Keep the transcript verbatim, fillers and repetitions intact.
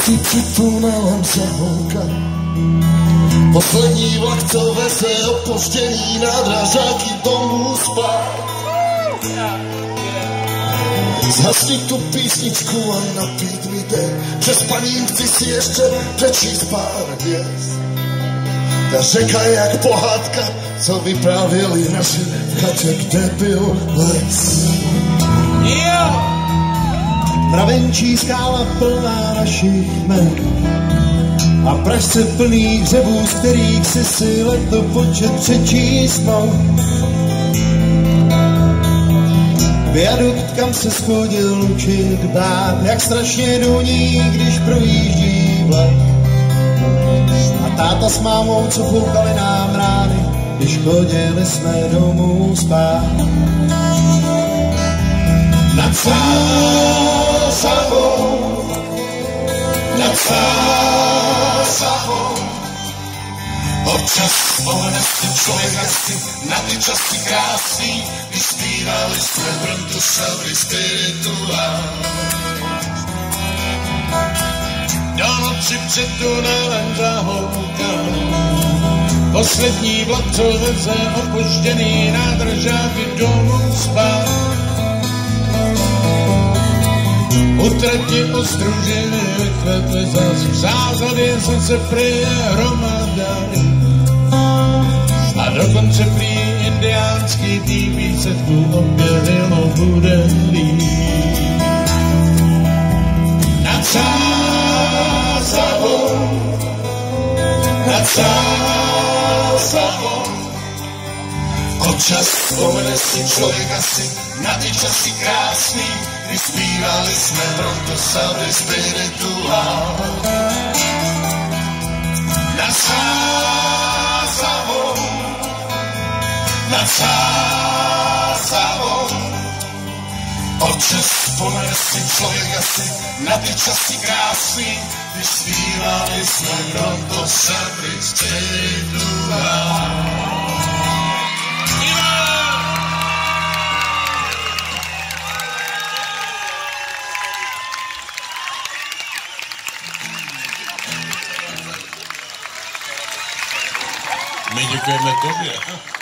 noci před tunelem se houká. Poslední vlak, co veze opoždění na dražáky domů spát. Zhasnit tu písničku a napít mi dech. Přes paním chci si ještě přečíst pár hvězd. Ta řeka je jak pohádka, co vyprávěli naši v chatě, kde byl les. Yeah. Mravenčí skála plná našich jmen a pražce plný hřebů, z kterých si si leto počet přečíst mohl. Viadukt, kam se schodil lučit dát, jak strašně duní, když projíždí vlak. A táta s mámou, co foukali nám rány, když chodili jsme domů spát. Nad Sázavou, nad Sázavou, občas vzpomene si člověk asi na ty časy krásný, když zpívali jsme Brontosauri spirituál. Do noci před tunelem zahoukal poslední vlak, co veze opožděný nádržáky domů spát. U trati ostružiny vykvetly zas v zásadě se prý hromadary. A dokonce prý indiánský týpí se tu objevilo bude líp. Nad Sázavou, nad Sázavou, občas vzpomene si člověk asi na ty časy krásný, když zpívali jsme Brontosauri spirituál. Nad Sázavou, nad Sázavou, občas vzpomene si člověk asi na ty časy krásný, když zpívali jsme Brontosauri spirituál. My děkujeme tobě.